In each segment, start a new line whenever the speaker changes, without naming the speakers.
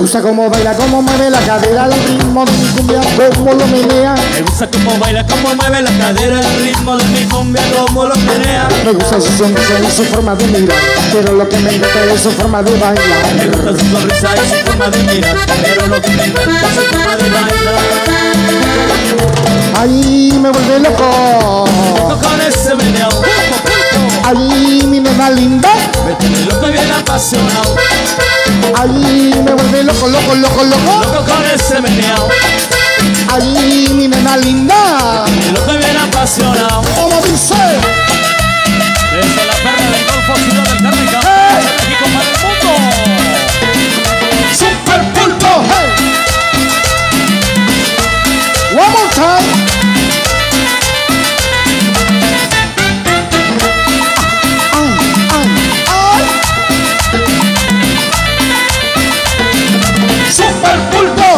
gusta cómo baila, cómo mueve la cadera, el ritmo de mi cumbia, cómo lo menea.
Me gusta cómo baila, cómo mueve la cadera, el ritmo de mi cumbia, cómo lo menea.
Me gusta su sonrisa y su forma de mirar, pero lo que me encanta es su forma de bailar.
Me gusta su sonrisa y su forma de mirar, pero lo que me encanta es su forma de bailar.
Ahí me vuelve loco,
Con ese meneo,
ahí mi nena linda,
me tiene loco y bien apasionado.
ahí me vuelve loco, loco, loco, loco.
Loco con ese meneo,
Ahí mi nena linda,
me tiene loco y bien apasionado.
como dice.
Desde la perla del Golfo, ciudad del Carmen,
¡Hey!
de México para el mundo.
Super Pulpo, hey. One more time. Ay, ay, ay. Super Pulpo.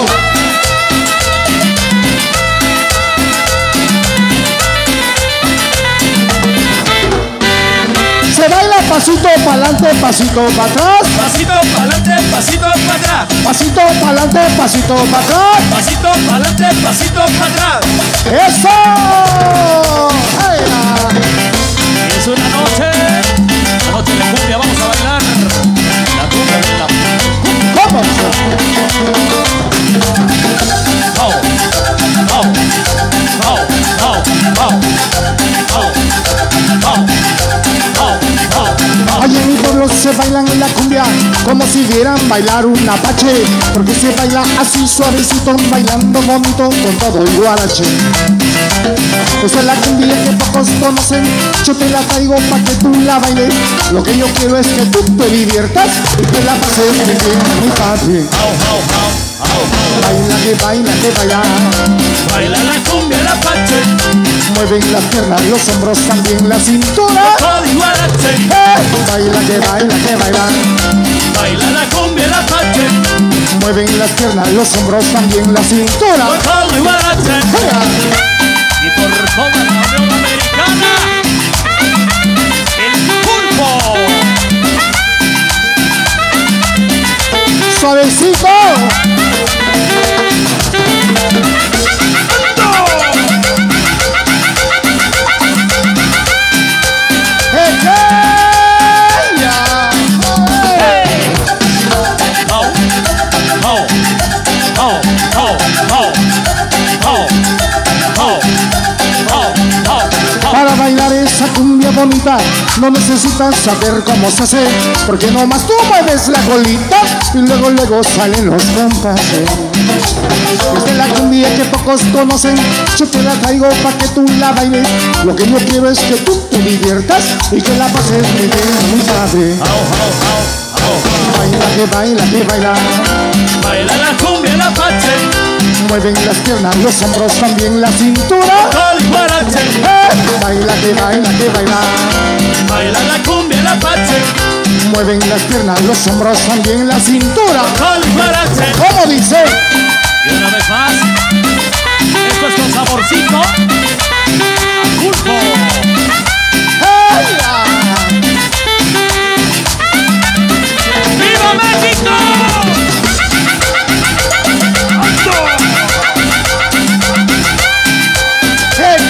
Se baila pasito para adelante, pasito para atrás.
Pasito para adelante, pasito para atrás.
Pasito para adelante, pasito para atrás.
Pasito para adelante, pasito para atrás.
¡Eso! ¡Hey!
Es una noche de cumbia, vamos a bailar la cumbia de la
¿Cómo?
oh, oh, oh, oh, oh,
Allí en mi pueblo se bailan en la cumbia como si vieran bailar un apache, porque se baila así suavecito, bailando bonito con todo el guarache. Esa es la cumbia que pocos conocen, yo te la traigo pa' que tú la bailes. Lo que yo quiero es que tú te diviertas y que la pases muy bien, mi papi. Baila que baila que baila,
baila la cumbia la pache,
mueven las piernas, los hombros, también la cintura.
todo igual a che.
Baila que baila que baila,
Baila la cumbia la pache,
mueven las piernas, los hombros, también la cintura.
todo igual a che. Y por toda la Unión Americana, el pulpo.
Suavecito. Para bailar esa cumbia bonita no necesitas saber cómo se hace, porque nomás tú mueves la colita y luego salen los compases. Esta es la cumbia que pocos conocen, yo te la traigo pa' que tú la bailes. Lo que yo quiero es que tú te diviertas y que la pases muy bien, muy padre. Baila que baila que baila,
Baila la cumbia la pache,
mueven las piernas, los hombros, también la cintura.
todo igual a che.
Baila que baila que baila,
Baila la cumbia la pache,
mueven las piernas, los hombros, también la cintura.
todo igual a che.
¿Cómo dice?
Y una vez más, esto es con saborcito a pulpo.
¡Hey!
¡Viva México!
¡Hey,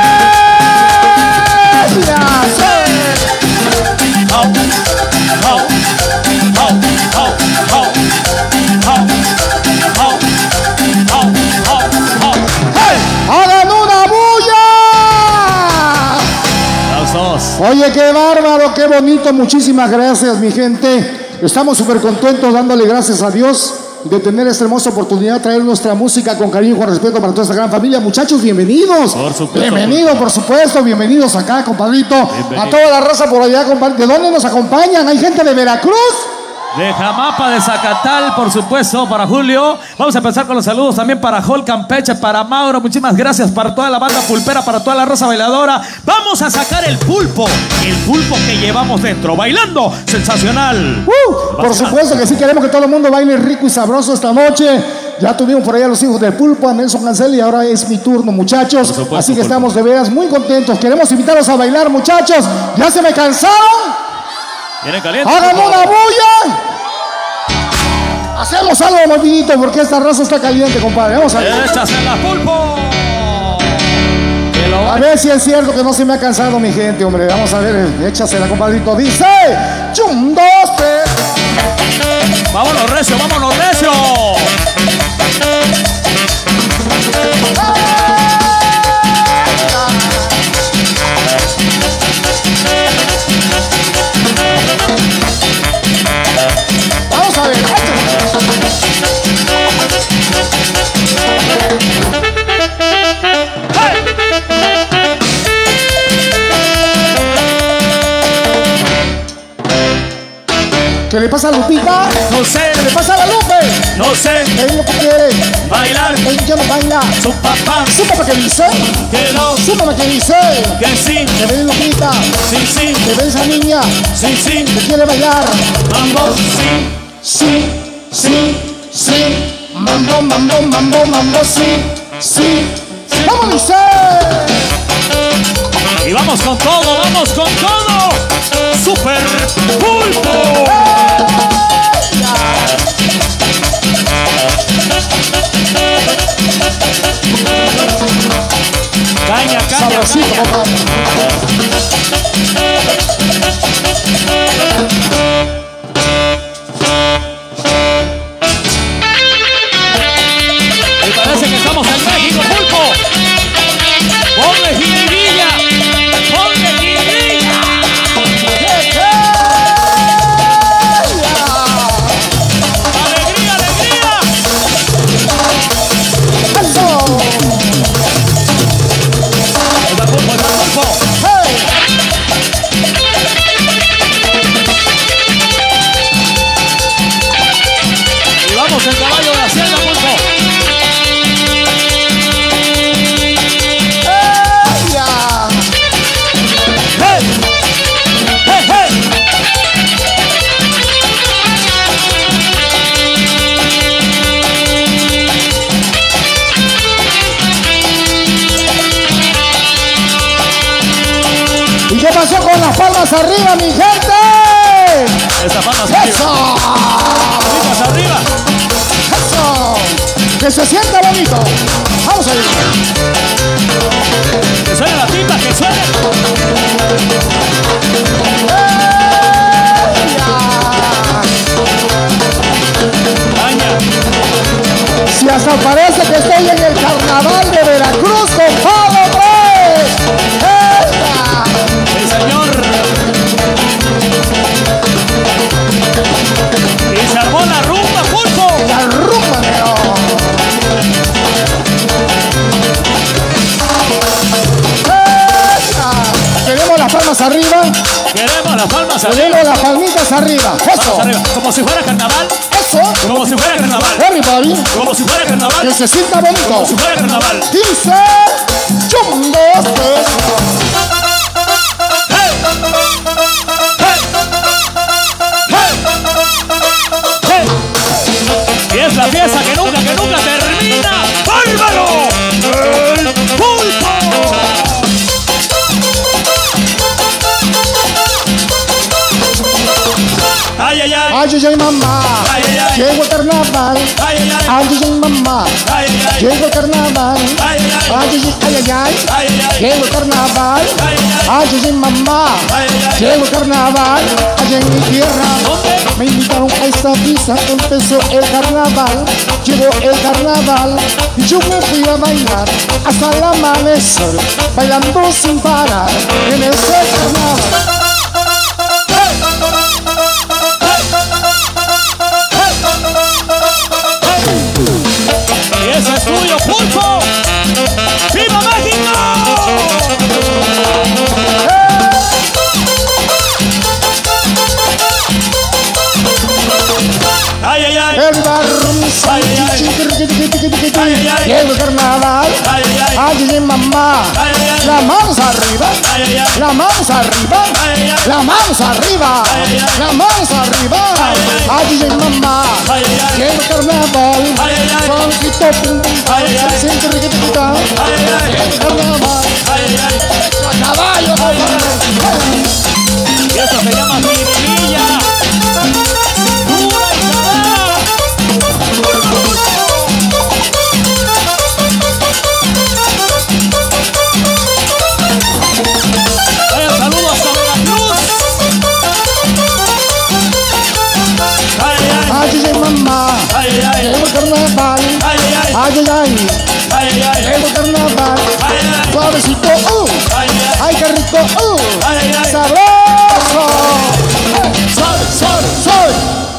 hey! ¡Ya sé!
Oh, oh, oh, oh, oh, oh, oh, oh,
¡Hey! ¡Hagan una bulla!
aplausos.
Oye, qué bárbaro, qué bonito. Muchísimas gracias, mi gente. Estamos súper contentos dándole gracias a Dios de tener esta hermosa oportunidad de traer nuestra música con cariño y con respeto para toda esta gran familia. Muchachos, bienvenidos.
Por supuesto.
Bienvenidos, por supuesto. Bienvenidos acá, compadrito.
Bienvenido.
A toda la raza por allá, compadre. ¿De dónde nos acompañan? ¿Hay gente de Veracruz?
De Jamapa, de Zacatal, por supuesto, para Julio. Vamos a empezar con los saludos también para Hol Campeche, para Mauro. Muchísimas gracias para toda la banda pulpera, para toda la raza bailadora. Vamos a sacar el pulpo que llevamos dentro. Bailando, sensacional.
Por supuesto que sí, queremos que todo el mundo baile rico y sabroso esta noche. Ya tuvimos por allá los hijos del pulpo, a Nelson Cancel, y ahora es mi turno, muchachos.
supuesto,
Así que
pulpo.
estamos de veras muy contentos. Queremos invitarlos a bailar, muchachos. ¿Ya se me cansaron?
¿Vienen calientes?
¡Hagan una bulla! Hacemos algo movidito porque esta raza está caliente, compadre. Vamos a ver.
Échasela, Pulpo.
A ver si es cierto que no se me ha cansado mi gente, hombre. Vamos a ver, échasela, compadrito. Dice, chum, dos, tres.
Vámonos recio, vámonos recio.
Vamos a ver. ¿Qué le pasa a Lupita?
No sé,
¿Qué le pasa a la Lupe?
no sé.
¿Qué es lo que quiere?
Bailar,
Ella no baila.
su papá,
¿Su papá qué dice?
que no,
¿Su mamá qué dice?
que sí,
¿Qué ve Lupita?
sí, sí,
¿Qué ve esa niña?
sí, sí,
¿Que quiere bailar?
mambo, sí,
Sí, sí, sí. Mambo, mambo, mambo, mambo, sí, sí. ¡Vamos, dice!
y vamos con todo, vamos con todo. Super Pulpo. Caña, caña,
Sabrosito,
caña.
compadre.
Me parece que estamos en México, Pulpo. Ponle jiribilla, ponle jiribilla. Alegría, alegría.
¡Eso!
Está Pulpo, está Pulpo.
¡Hey!
Y vamos en caballo de hacienda, Pulpo.
¡Ella!
¡Hey! ¡Hey, hey!
¿Y qué pasó con las palmas arriba, mi gente?
Esa palma arriba.
¡Eso!
Palmas arriba.
¡Eso! ¡Que se sienta bonito! Vamos a ir.
Que suene la timba, que suene. Caña.
Si hasta parece que estoy en el carnaval de Veracruz, compadre. ¡Esta!
Sí, señor. Y se armó la rumba, Pulpo.
La rumba, pero. ¡Esta! Queremos las palmas arriba.
Queremos las palmas arriba.
Queremos las palmitas arriba.
Palmas
Eso.
arriba. Como si fuera carnaval.
Eso.
Como si fuera carnaval.
Everybody.
Como si fuera
Que
carnaval.
se sienta bonito.
Como si fuera carnaval.
Dice. Chum, dos, tres.
¡Hey! ¡Hey! ¡Hey! Y es la fiesta que nunca termina. ¡Bárbaro! ¡El Pulpo! ¡Ay, ay, ay!
Ay, ay, ay, mamá.
¡Ay, ay, ay!
Llegó el carnaval.
¡Ay, ay, ay!
Ay, ay, ay, mamá.
¡Ay, ay, ay!
Llegó el carnaval.
¡Ay, ay, ay!
Ay, ay, ay, ay, ay.
¡Ay, ay, ay!
Llegó el carnaval.
¡Ay, ay, ay!
Ay, ay, ay, mamá.
¡Ay, ay, ay!
Llegó el carnaval. Allá en mi tierra.
¿Dónde?
Me invitaron a esta fiesta. Empezó el carnaval. Llegó el carnaval. Y yo me fui a bailar hasta el amanecer. Bailando sin parar en ese carnaval.
Y ese es tuyo, Pulpo. ¡Viva México! ¡Ay, ay, ay!
El barro,
Ay, ay, ay.
llegó el carnaval.
¡Ay, ay, ay!
Ay, ay, mamá.
¡Ay, ay, ay!
Las manos arriba.
¡Ay, ay, ay!
Las manos arriba.
¡Ay, ay, ay!
Las manos arriba.
Ay, ay, ay.
Las manos arriba.
Ay, ay,
Ay, ay, mamá.
¡Ay, ay, ay!
Llegó el carnaval.
¡Ay, ay, ay!
Sonquito, pum, pum,
Ay, ay, ay.
se siente riquitita.
¡Ay, ay, ay!
El carnaval.
¡Ay, ay, ay!
Caballo, compadre.
Y eso se llama jiribilla. ¡Pura y cabada!
llegó el carnaval.
Ay, ay, ay.
Ay, ay, ay.
Ay, ay, ay.
Llegó el carnaval.
Ay, ay.
Suavecito,
Ay, ay.
ay, qué rico,
Ay, ay, ay.
sabroso. Soy.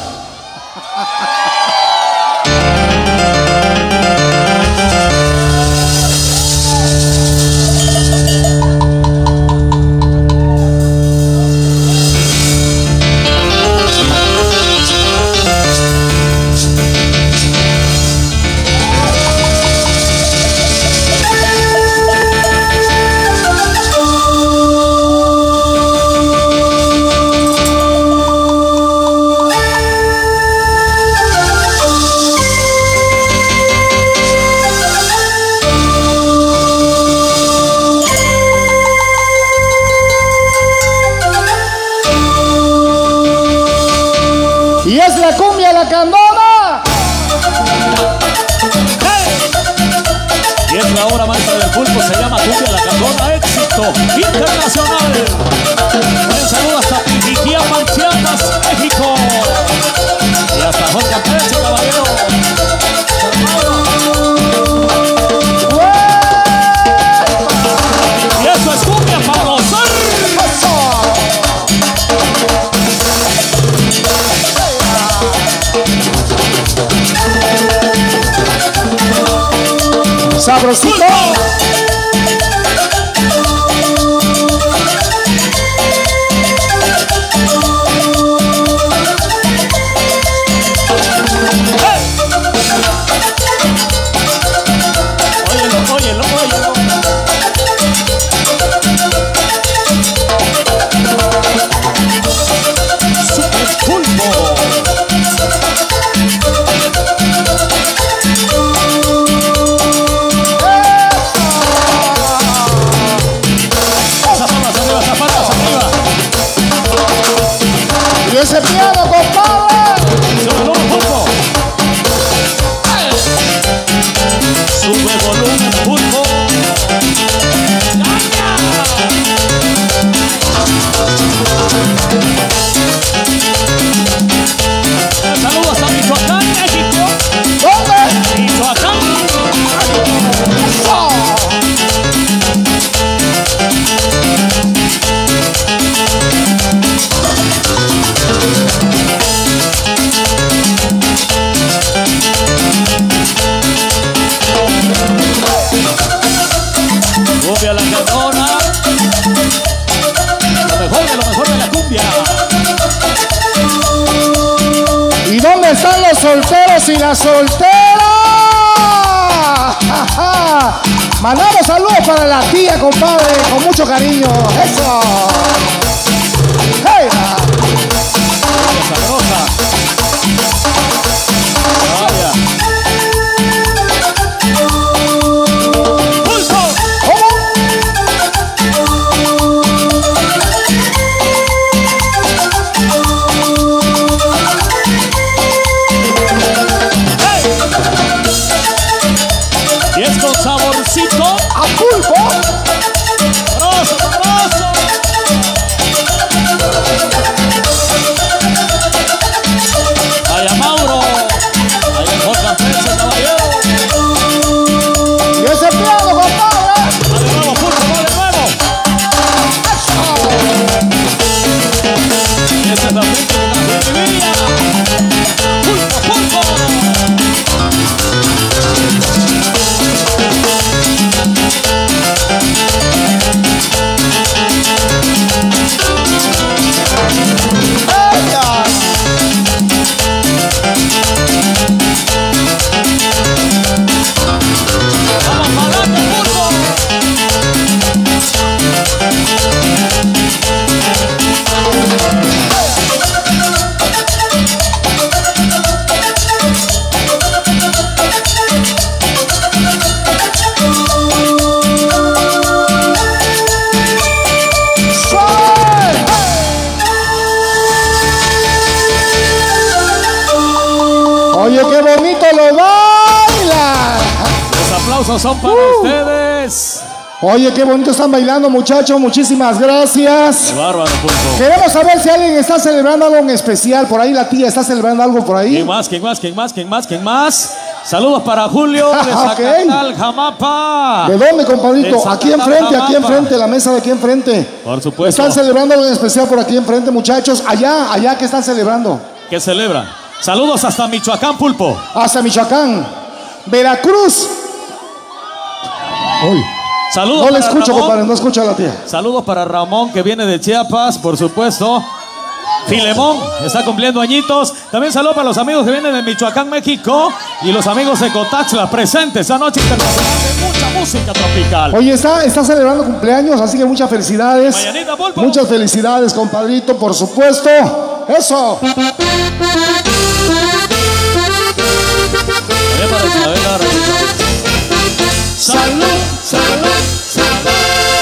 Y es la cumbia la candona.
Y es la obra maestra del pulpo, se llama Cumbia La Candona, éxito internacional. Un saludo hasta Pijiquiapan, Chiapas, México. Y hasta Jorge Campeche, caballero. Y eso es cumbia para gozar.
Sabrosito.
Óyelo. Super pulpo.
Y ese piano, compadre.
Sube volumen, pulpo. Saludos a Michoacán, México.
¿Dónde?
Michoacán.
Eso.
Cumbia La Candona. Lo mejor de la cumbia.
¿Y dónde están los solteros y las solteras? Mandamos saludos para la tía, compadre, con mucho cariño. Eso. Hey.
Sabrosa. Vaya. ¡Pulpo!
¿Cómo?
Y es con saborcito.
¿A pulpo?
¡Sabroso! Vaya Mauro. Vaya el Jorge Campeche, caballero.
¿Y ese piano, compadre?
Va de nuevo, pulpo, va de nuevo. Y ese es la gente de la Bolivia. Pulpo. Vamos para adelante, pulpo.
Oye, qué bonito lo baila.
Los aplausos son para ustedes.
Oye, qué bonito están bailando, muchachos. Muchísimas gracias.
Qué bárbaro, Pulpo.
Queremos saber si alguien está celebrando algo en especial. Por ahí la tía está celebrando algo por ahí.
¿Quién más? ¿Quién más? ¿Quién más? ¿Quién más? ¿Quién más? Saludos para Julio de Zacatal, Jamapa.
¿De dónde, compadrito?
De
Aquí
Zacatal,
enfrente, la mesa de aquí enfrente.
Por supuesto.
Están celebrando algo en especial por aquí enfrente, muchachos. Allá, ¿qué están celebrando?
¿Qué celebran? Saludos hasta Michoacán, Pulpo.
Hasta Michoacán. Veracruz. Uy.
Saludos
no le
para
escucho,
Ramón.
compadre, no escucho a la tía.
Saludos para Ramón, que viene de Chiapas, por supuesto. Filemón está cumpliendo añitos. También saludos para los amigos que vienen de Michoacán, México. Y los amigos de Cotaxla presentes esta noche internacional de mucha música tropical.
Oye, está celebrando cumpleaños, así que muchas felicidades.
Mañanita, Pulpo.
Muchas felicidades, compadrito, por supuesto. ¡Eso!
Salud, salud, salud.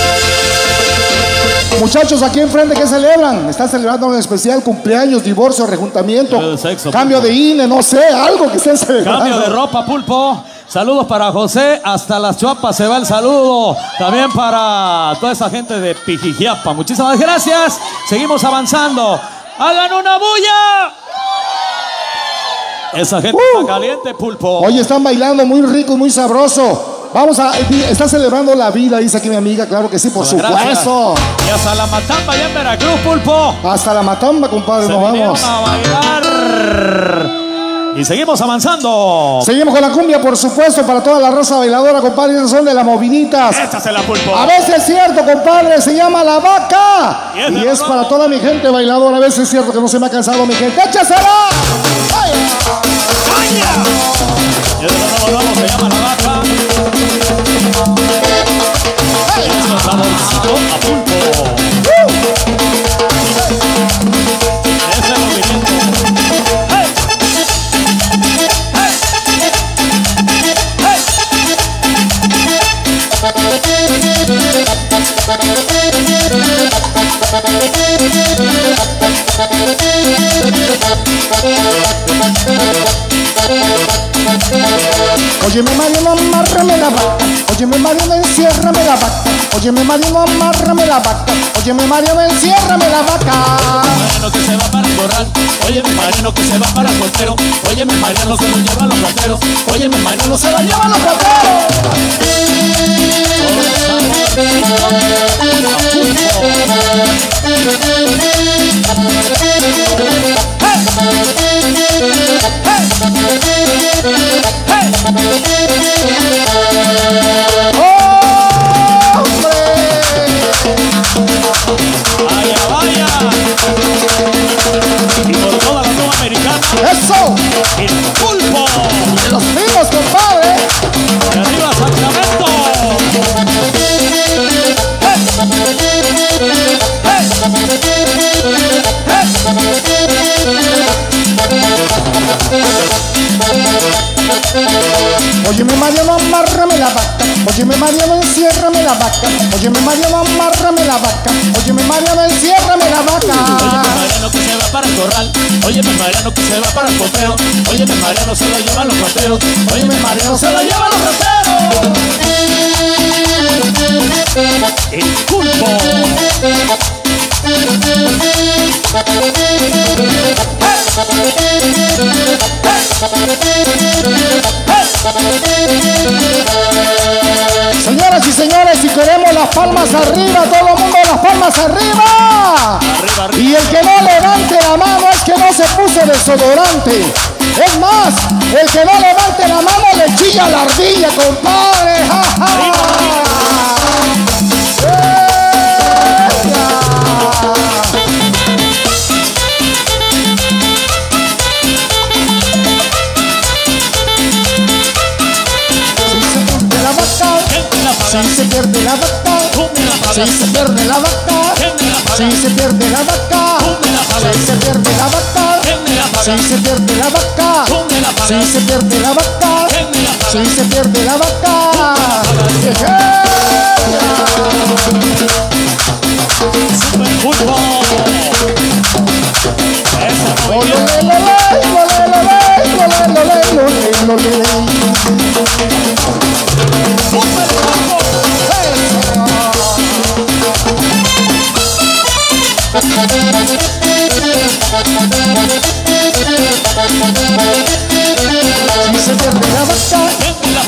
Muchachos, aquí enfrente, ¿qué celebran? Están celebrando en especial cumpleaños, divorcio, rejuntamiento,
Sexo,
cambio
Pulpo.
de INE, no sé, algo que estén celebrando.
Cambio de ropa, Pulpo. Saludos para José, hasta las Chuapas se va el saludo. También para toda esa gente de Pijijiapa. Muchísimas gracias. Seguimos avanzando. ¡Hagan una bulla! Esa gente está caliente, Pulpo.
Oye, están bailando muy rico y muy sabroso. Está celebrando la vida, dice aquí mi amiga, claro que sí, por supuesto.
Y hasta la Matamba allá en Veracruz, Pulpo.
Hasta la Matamba, compadre, nos vamos.
A bailar. Y seguimos avanzando.
Seguimos con la cumbia, por supuesto, para toda la raza bailadora, compadre. Esas son de las moviditas.
Échasela, Pulpo.
A veces es cierto, compadre, se llama La Vaca.
Y
es para toda mi gente bailadora. A veces es cierto que no se me ha cansado mi gente. ¡Échasela! ¡Ay!
¡Vaya! Y de nuevo vamos, se llama La Vaca. Es un saborcito a Pulpo. Ese movimiento. ¡Hey!
Óyeme, Mariano, amárrame la vaca. Óyeme, Mariano, enciérrame la vaca. Óyeme, Mariano, amárrame la vaca. Óyeme, Mariano, enciérrame la vaca.
Mariano que se va para el corral. Óyeme, Mariano que se va para el costero. Óyeme, Mariano se lo lleva a los plateros. Óyeme, Mariano se lo lleva a los Vaya, vaya. Y por toda la zona americana.
¡Eso!
El Pulpo.
¡De los primos, compadre!
De arriba Sacramento.
Óyeme, Mariano, amárrame la vaca. Óyeme, Mariano, enciérrame la vaca. Óyeme, Mariano, amárrame la vaca. Óyeme, Mariano, enciérrame la vaca.
Óyeme, Mariano que se va para el corral. Óyeme, Mariano que se va para el costero. Óyeme, Mariano se lo lleva a los plateros. Óyeme, Mariano se lo lleva a los plateros. El Pulpo.
Señoras y señores, si queremos las palmas arriba, todo el mundo las palmas arriba.
Arriba, arriba.
Y el que no levante la mano es que no se puso desodorante. Es más, el que no levante la mano le chilla la ardilla, compadre. ¡Ja, ja! Si se pierde la vaca, si se pierde la vaca, si se pierde la vaca, si se pierde la vaca, si se pierde la vaca, si se pierde la vaca, si se pierde la vaca.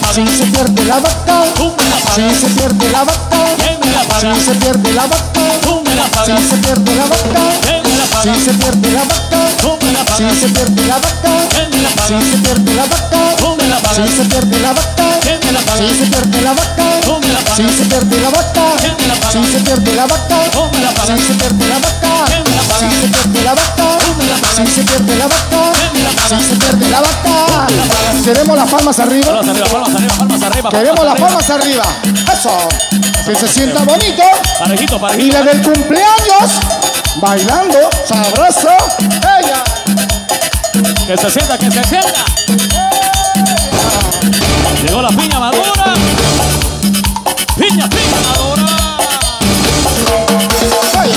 paga?
Si se pierde la vaca,
Tú me la pagas.
si se pierde la vaca,
¿Quién me la paga?
si se pierde la vaca,
Tú me la pagas.
si se pierde la vaca,
¿Quién me la paga?
si se pierde la vaca,
Tú me la pagas.
si se pierde la vaca,
¿Quién me la paga?
si se pierde la vaca,
Tú me la pagas.
si se pierde la vaca,
¿Quién me la paga?
si se pierde la vaca,
Tú me la pagas.
si se pierde la vaca,
¿Quién me la paga?
si se pierde la vaca,
Tú me la pagas.
si se pierde la vaca,
¿Quién me la paga?
si se pierde la vaca,
Tú me la pagas.
si se pierde la vaca,
¿Quién me la paga?
si se pierde la vaca. Queremos las palmas arriba.
Palmas arriba, palmas arriba, palmas arriba.
Queremos las
palmas
palmas arriba. Eso. Que se sienta bonito.
Parejito,
Y
parejito.
la del cumpleaños. Bailando. Sabroso. Ella.
Que se sienta, que se sienta. Llegó la piña madura. Piña madura.
Ay.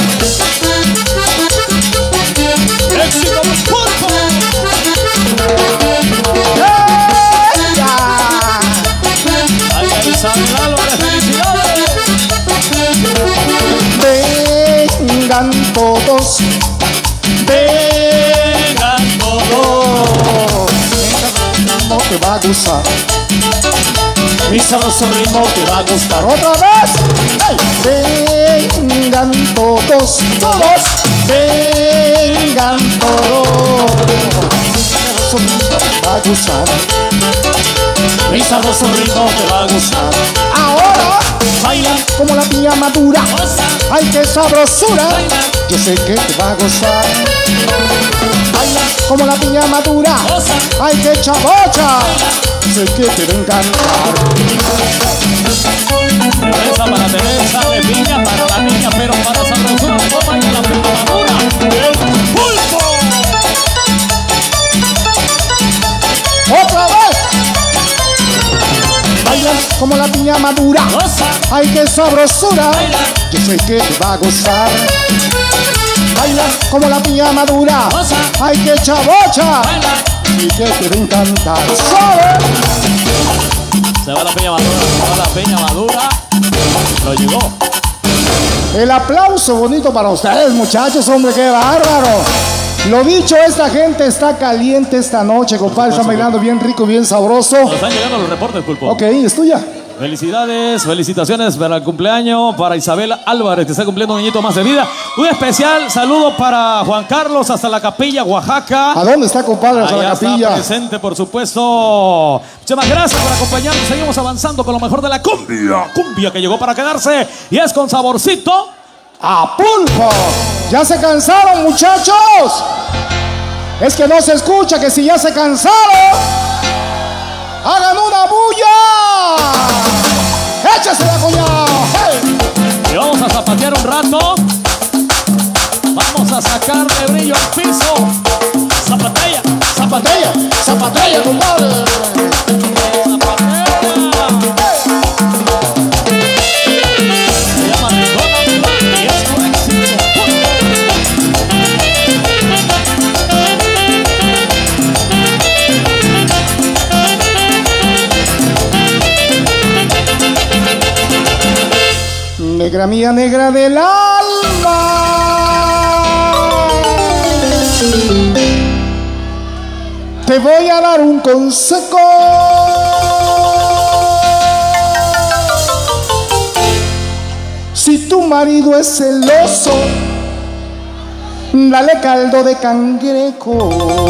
Éxito del Pulpo.
Ella.
Ay, Isabel Álvarez, felicidades.
Vengan todos.
Vengan todos.
No te va a gustar.
Mi sabroso ritmo te va a gustar.
Otra vez. Hey. Vengan todos. Todos. Vengan todos. Va a gustar.
Mi sabroso ritmo te va a gustar.
Ahora
Baila,
como la piña madura.
goza,
Ay, qué sabrosura.
baila,
Yo sé que te va a gozar. Baila como la piña madura.
goza.
Ay, qué chabocha. Sé que te va a encantar.
Teresa para Teresa, de piña para la niña, pero para sabrosura, toma ya la piña madura. El Pulpo.
Otra vez. Baila como la piña madura.
Goza,
Ay, qué sabrosura.
baila,
Yo sé que te va a gozar. Baila como la piña madura.
goza,
Ay, qué chabocha.
baila.
Y que te va a encantar. ¿Sabe?
Se va la piña madura, se va la piña madura. Lo llegó.
El aplauso bonito para ustedes, muchachos, hombre, qué bárbaro. Lo dicho, esta gente está caliente esta noche, compadre. Están bailando bien rico, bien sabroso.
Nos están llegando los reportes, Pulpo.
Ok, es tuya.
Felicidades, felicitaciones para el cumpleaños, para Isabel Álvarez, que está cumpliendo un añito más de vida. Un especial saludo para Juan Carlos hasta la Capilla, Oaxaca.
¿A dónde está, compadre? Hasta
Allá
la
está
capilla.
presente, por supuesto. Muchas gracias por acompañarnos. Seguimos avanzando con lo mejor de la cumbia. Cumbia que llegó para quedarse y es con saborcito.
¡A pulpo! ¿Ya se cansaron, muchachos? Es que no se escucha que si ya se cansaron, ¡hagan una bulla! ¡Échasela, cuñado! ¡Hey!
Y vamos a zapatear un rato. Vamos a sacarle brillo al piso. Zapatea,
¡Zapatella! ¡Zapatella, compadre!
Se llama Rincón y es su éxito.
Negra mía, negra del alma, te voy a dar un consejo. Si tu marido es celoso, dale caldo de cangrejo.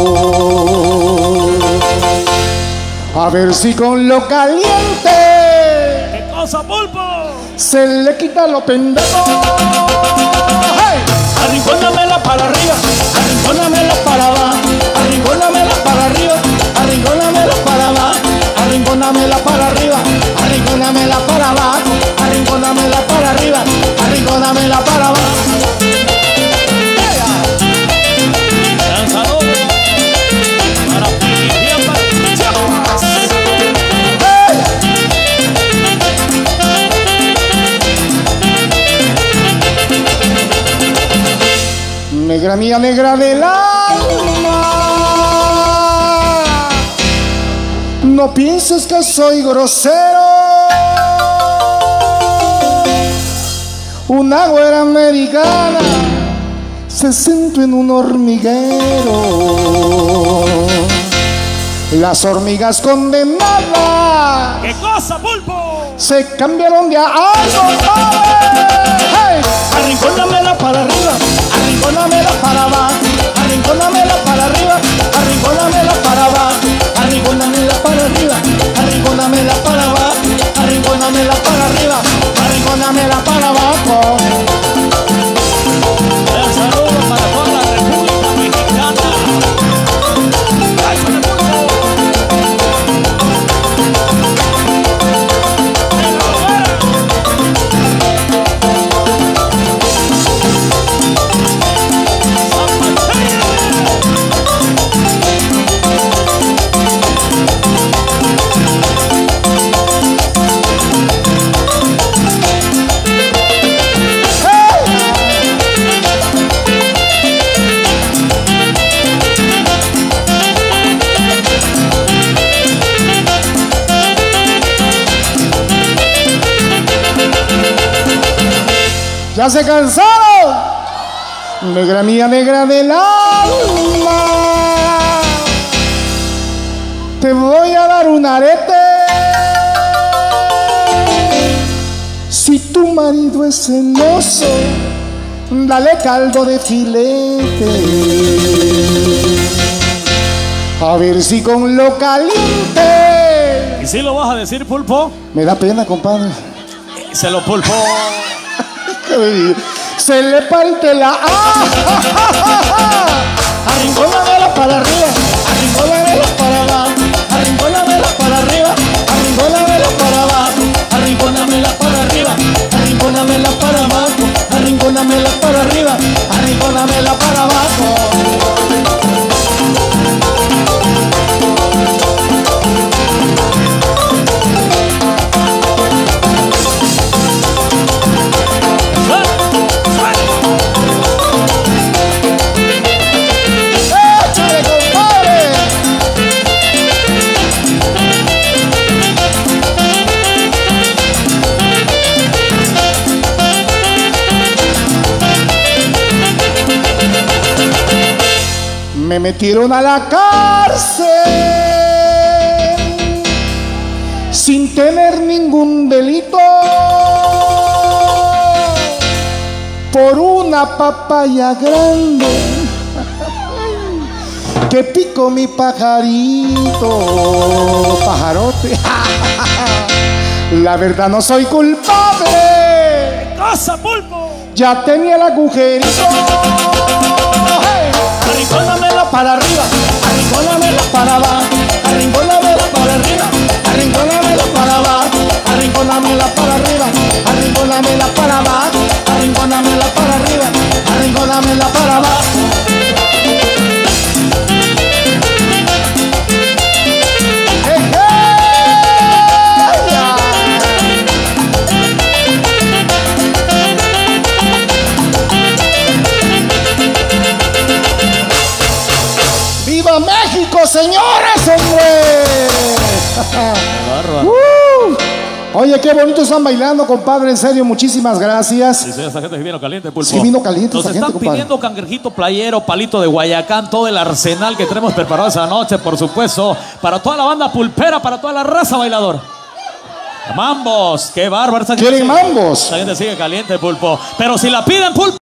A ver si con lo caliente
¿Qué cosa, Pulpo?
se le quita lo pendejo. ¡Hey!
Arrincónamela para arriba,
Arrincónamela para abajo, arrincónamela para arriba, arrincónamela para abajo, arrincónamela para arriba, arrincónamela para abajo, arrincónamela para arriba, arrincónamela para abajo.
gran saludo para Piña Chiapas.
Negra mía, negra del alma, no pienses que soy grosero. Una güera americana se sentó en un hormiguero. Las hormigas condenadas.
¿Qué cosa, pulpo?
Se cambiaron de algo, hey. Arrincónamela para arriba, arrincónamela para abajo, arrincónamela para arriba, arrincónamela para abajo, arrincónamela para arriba, arrincónamela para abajo, arrincónamela para arriba, arrincónamela para abajo.
Un saludo para toda la República Mexicana. ¡Échale, pulpo!
Ya se cansaron, negra mía, negra del alma, te voy a dar un arete. Si tu marido es celoso, dale caldo de filete, a ver si con lo caliente.
¿Y si lo vas a decir, pulpo?
Me da pena, compadre.
Se lo pulpo.
Se le parte la arrincónamela para arriba, arrincónamela para abajo, arrincónamela para arriba, arrincónamela para abajo, arrincónamela para arriba, arrincónamela para abajo, arrincónamela para arriba, arrincónamela para abajo. Me metieron a la cárcel sin tener ningún delito por una papaya grande que picó mi pajarito, pajarote. La verdad no soy culpable.
¿Qué cosa, pulpo?
Ya tenía el agujerito. Arrincónamela para arriba, arrincónamela para abajo, arrincónamela para arriba, arrincónamela para abajo, arrincónamela para arriba, arrincónamela para abajo, arrincónamela para arriba, arrincónamela para abajo. ¡Viva México, señores, hombre! Oye, qué bonito están bailando, compadre. En serio, muchísimas gracias.
Sí, esa gente que vino caliente, pulpo.
Sí, vino caliente.
Nos están pidiendo cangrejito playero, palito de Guayacán, todo el arsenal que tenemos preparado esa noche, por supuesto, para toda la banda pulpera, para toda la raza bailadora. Mambos, qué bárbaro.
¿Quieren mambos?
Esa gente sigue caliente, pulpo. Pero si la piden, pulpo.